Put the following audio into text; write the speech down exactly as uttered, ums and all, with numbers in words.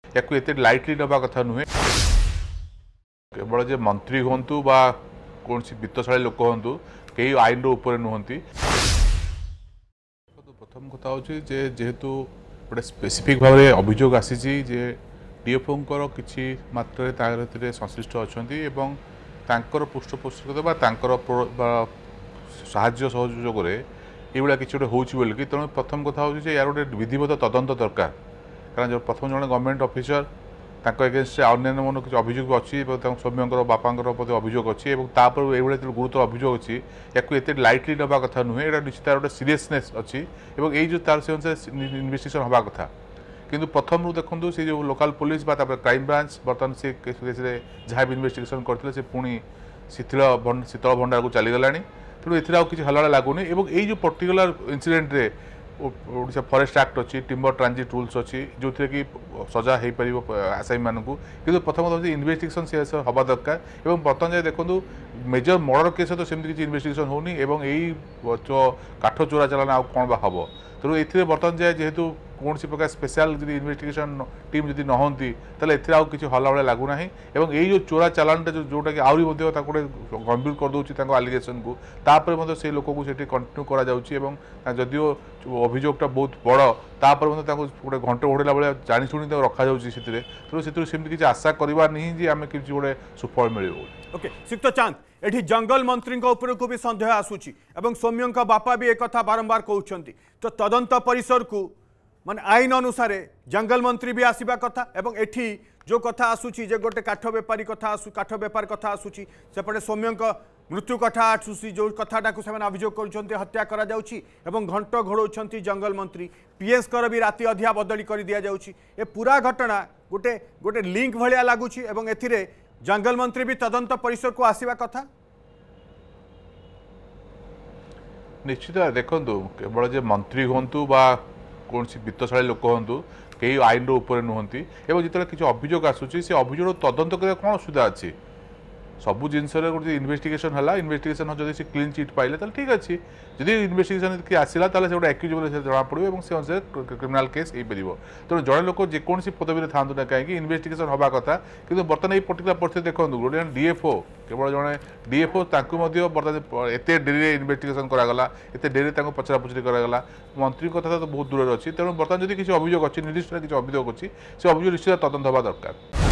या एत लाइटली नवा कथा नुहे केवल जे मंत्री हूँ बा कौन वित्तशाली लोक हूँ कई आईन ऊपर नुहति प्रथम कथा हूँ जेहेतु गोटे स्पेसिफिक भाव में अभियोग आसी डीएफओंकर किसी मात्रा संश्लिष्ट अच्छा पृष्ठपोषकता साहाय्य सहयोग ये किसी गोटे हो कि तेणु प्रथम कथा हूँ यार गोटे विधिवत तदंत दरकार कारण जो प्रथम जन गवर्नमेंट ऑफिसर एगेन्स्ट अन्य मन किसी अभियोग अच्छी सौम्यर बापांर अभियोग अच्छी तापर ये गुरुतर अभियोग अच्छी या एत लाइटली नवा कथा नुहे यहाँ निश्चित गोटे सीरीयसनेस अच्छी ये जो तार से अनुसार इन्वेस्टिगेशन हवा कथा किंतु प्रथम देखो से जो लोकल पुलिस क्राइम ब्रांच बर्तमान से जहाँ भी इन्वेस्टिगेशन करते से पुणी शीतल शीतल भंडार को चलीगला तेणु ए किसी हलड़ा लगुनि ये जो पर्टिकुलर इनसीडेंट रे ओडिशा फॉरेस्ट एक्ट अच्छी टिम्बर ट्रांजिट रूल्स अच्छी जो थे कि सजा हो पार आसामी मानू कि प्रथम इन्वेस्टिगेशन से हवा दरकार और बर्तमान जाए देखो मेजर मर्डर केस तो सेमती किसी इन्वेस्टिगेशन होनी यही जो काठ चोरा चलाना आउ कौन बा हम तेणु ये बर्तमान जाए जेहेतु कौन प्रकार स्पेशल जी इन्वेस्टिगेशन टीम जब नहंती एथि आउ किसी हला भाया लगुना और यही जो चोरा चालानटा जो जोटा कि आहरी गोटे गंभीर करदे आलिगेसन को तापर से लोक को कंटिन्यू करा जदिव अभियोगटा बहुत बड़ तापर गोटे घंटे घोड़ेला भाया जाशुणी रखा तेणु से किसी आशा करवा नहीं जे आम कि गोटे सुफल मिल ओके सिक्त चांद एठी जंगल मंत्री को भी संदेह आसूची एवं सौम्यों बापा भी एक कथा बारंबार कहते तो तदंत परिसर को माने आईन अनुसार जंगल मंत्री भी आसवा कथा एवं एठी जो कथा आसूची जे गोटे काठ बेपारी कथा आसु काठ बेपार कथा आसूची सेपटे सौम्यों मृत्यु कथा आसूसी जो कथाटा को सेमाने अभियोग करुछन्ते हत्या करा जाउची एवं घंट घोड़ौछन्ती जंगल मंत्री पीएस कर भी राति अधिया बदली कर दिया जाउची ए पूरा घटना गोटे गोटे लिंक भलिया लागुची एवं एथिरे जंगल मंत्री भी तदंत परिसर को आसवा कथा निश्चित देखो केवल जे मंत्री हूँ बा कौन वित्तशाली लोक हूँ कई आईन ऊपर नुहति जो किसी अभियोग आसूसी से अभियोग तदंत करने कौन असुविधा अच्छी सबू जिनस गोटे इन्वेस्टिगेशन है इन्वेस्टिगेशन जब से क्लीन चिट पाइले तो ठीक अच्छे जब इन्वेस्टिगेशन कि आसला से गोटे एक्यूज जना पड़ो और से अनुसार क्रिमिनाल केस हो पार तेणु जड़े लोक जेकोसी पदवी था ना कहीं इन्वेस्टिगेशन हवा कथा कि बर्तमान ये पर्टिकुलर परिस्थिति देखो गोटे डीएफओ केवल जड़े डीएफओ बर्तमान एत डेरी इन्वेस्टिगेशन करागला एत डेरी पचरा पुचरी करागला मंत्री कथा तो बहुत दूर अच्छी तेणु बर्तमान जब किसी अभियोग अच्छी निर्दिष्ट किसी अभियोग अच्छी से अभियोग निश्चित तदंत हवा दरकार।